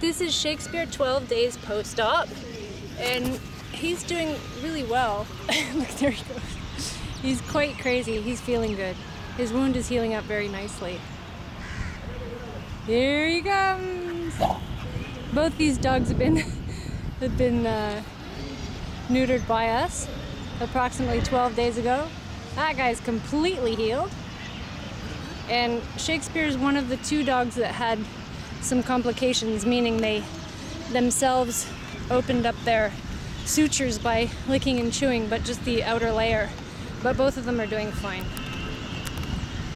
This is Shakespeare 12 days post-op, and he's doing really well. Look, there he goes. He's quite crazy. He's feeling good. His wound is healing up very nicely. Here he comes. Both these dogs have been neutered by us approximately 12 days ago. That guy's completely healed. And Shakespeare's one of the 2 dogs that had some complications, meaning they themselves opened up their sutures by licking and chewing, but just the outer layer. But both of them are doing fine.